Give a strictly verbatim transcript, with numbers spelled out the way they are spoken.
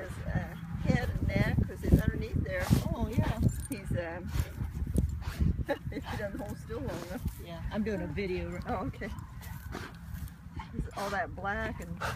his uh, head and neck because it's underneath there. Oh, yeah. He's, um, if he doesn't hold still long enough. Yeah, I'm doing a video. Oh, okay. He's all that black and